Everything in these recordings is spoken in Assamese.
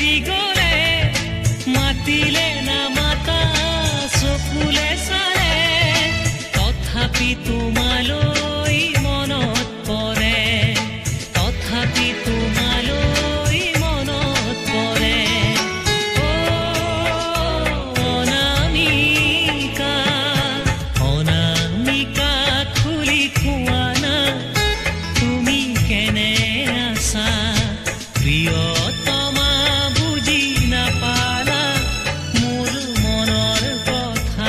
এৰি গলে মাতিলে না মাতা চকুলে চালে তথাপি তোমালৈ মনত পৰে তথাপি তোমালৈ মনত পৰে অনামিকা অনামিকা খুলি কোৱা না তুমি কেনে আছা প্ৰিয়তমা বুজি নাপালা মোৰ মনৰ কথা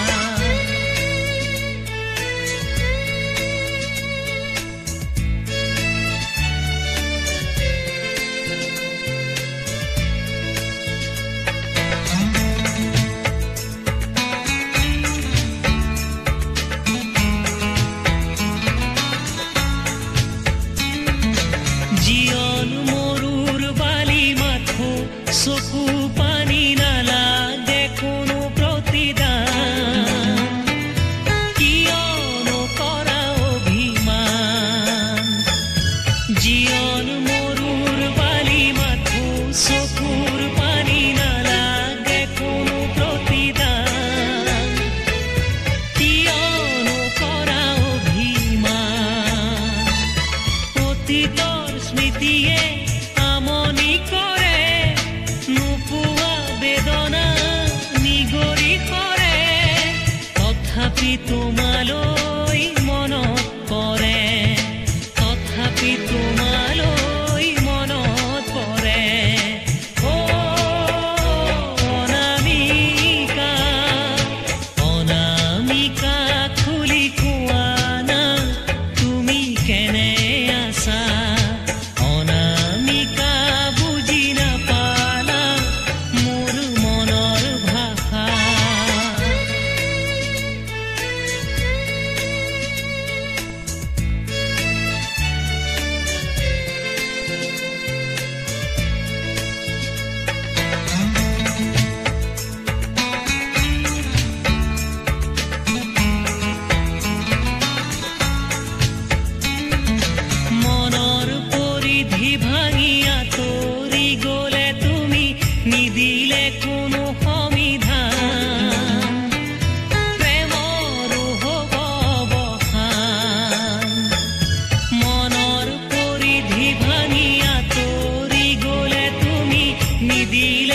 জীয়ন মৰুৰ বালি মাথো চকু পানী নালাগে কোনো প্ৰতিদান কিয়নো কৰা অভিমান জীয়ন মৰুৰ বালি মাথো চকুৰ পানী নালাগে কোনো প্ৰতিদান কিয়নো কৰা অভিমান অতীতৰ স্মৃতিয়ে আমনি কৰে নোপোৱা বেদনা নিগৰি কৰে তথাপি তোমালৈ মনত পৰে তথাপি তোমালৈ মনত পৰে অনামিকা অনামিকা খুলি কোৱা না তুমি কেনে আছা অনামিকা বুজি নাপালা মোৰ মনৰ ভাষা মনৰ পৰিধি ভাঙি আঁতৰি গলে তুমি নিদিলে কোনো সমিধান প্ৰেমৰো হ'ব অৱসান মনৰ পৰিধি ভাঙি আঁতৰি গলে তুমি নিদিলে